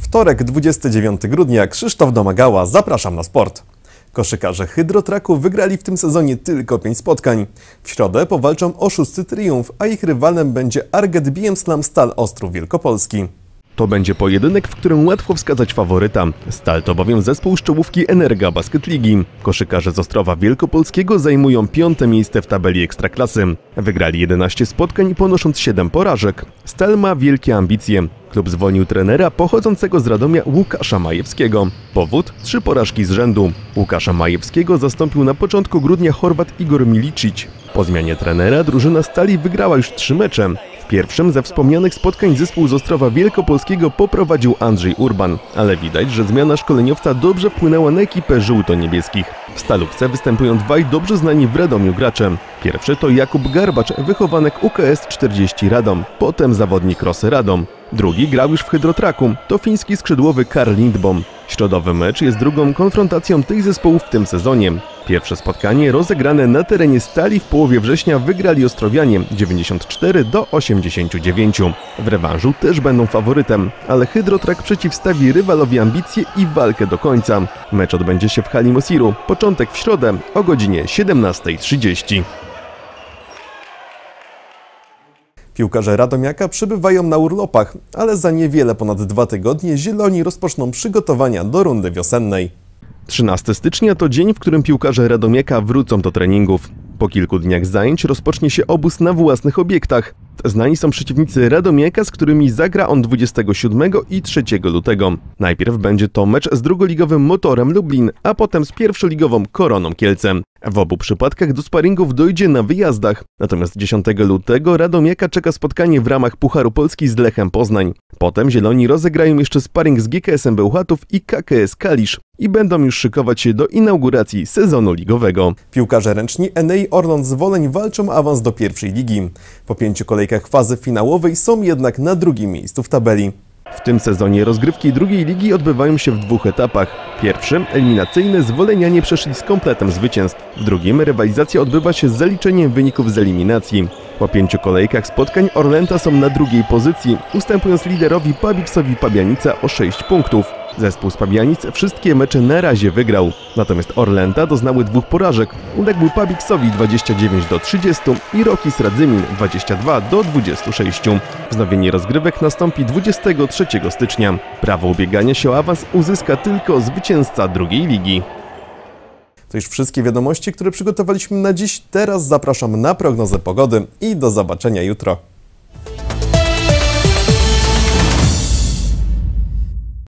Wtorek, 29 grudnia, Krzysztof Domagała, zapraszam na sport. Koszykarze Hydrotraku wygrali w tym sezonie tylko 5 spotkań. W środę powalczą o 6. triumf, a ich rywalem będzie Arget Biemslam Stal Ostrów Wielkopolski. To będzie pojedynek, w którym łatwo wskazać faworyta. Stal to bowiem zespół z czołówki Energa Basket Ligi. Koszykarze z Ostrowa Wielkopolskiego zajmują 5. miejsce w tabeli Ekstraklasy. Wygrali 11 spotkań, ponosząc 7 porażek. Stal ma wielkie ambicje. Klub zwolnił trenera pochodzącego z Radomia Łukasza Majewskiego. Powód? 3 porażki z rzędu. Łukasza Majewskiego zastąpił na początku grudnia Chorwat Igor Milicic. Po zmianie trenera drużyna Stali wygrała już 3 mecze. W pierwszym ze wspomnianych spotkań zespół z Ostrowa Wielkopolskiego poprowadził Andrzej Urban, ale widać, że zmiana szkoleniowca dobrze wpłynęła na ekipę żółto-niebieskich. W Stalówce występują dwaj dobrze znani w Radomiu gracze. Pierwszy to Jakub Garbacz, wychowanek UKS 40 Radom, potem zawodnik Rosy Radom. Drugi grał już w Hydrotraku, to fiński skrzydłowy Karl Lindbom. Środowy mecz jest drugą konfrontacją tych zespołów w tym sezonie. Pierwsze spotkanie rozegrane na terenie Stali w połowie września wygrali Ostrowianie 94-89. W rewanżu też będą faworytem, ale Hydrotrak przeciwstawi rywalowi ambicje i walkę do końca. Mecz odbędzie się w hali Mosiru, początek w środę o godzinie 17:30. Piłkarze Radomiaka przebywają na urlopach, ale za niewiele ponad 2 tygodnie zieloni rozpoczną przygotowania do rundy wiosennej. 13 stycznia to dzień, w którym piłkarze Radomiaka wrócą do treningów. Po kilku dniach zajęć rozpocznie się obóz na własnych obiektach. Znani są przeciwnicy Radomiaka, z którymi zagra on 27 i 3 lutego. Najpierw będzie to mecz z drugoligowym Motorem Lublin, a potem z pierwszoligową Koroną Kielce. W obu przypadkach do sparingów dojdzie na wyjazdach. Natomiast 10 lutego Radomiaka czeka spotkanie w ramach Pucharu Polski z Lechem Poznań. Potem zieloni rozegrają jeszcze sparing z GKS-em Bełchatów i KKS Kalisz i będą już szykować się do inauguracji sezonu ligowego. Piłkarze ręczni Enei Orląt z Woleń walczą o awans do pierwszej ligi. Po 5 kolejkach fazy finałowej są jednak na drugim miejscu w tabeli. W tym sezonie rozgrywki drugiej ligi odbywają się w 2 etapach. Pierwszym, eliminacyjny, Zwolenianie przeszli z kompletem zwycięstw. W drugim rywalizacja odbywa się z zaliczeniem wyników z eliminacji. Po 5 kolejkach spotkań Orlęta są na drugiej pozycji, ustępując liderowi Pabiksowi Pabianica o 6 punktów. Zespół z Pabianic wszystkie mecze na razie wygrał. Natomiast Orlęta doznały 2 porażek. Uległy Pabiksowi 29-30 i Rokis Radzymin 22-26. Wznowienie rozgrywek nastąpi 23 stycznia. Prawo ubiegania się o awans uzyska tylko zwycięzca drugiej ligi. To już wszystkie wiadomości, które przygotowaliśmy na dziś. Teraz zapraszam na prognozę pogody i do zobaczenia jutro.